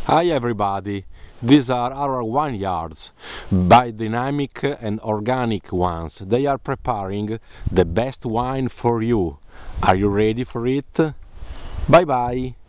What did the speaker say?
Hi everybody, these are our vineyards, biodynamic and organic ones. They are preparing the best wine for you. Are you ready for it? Bye bye!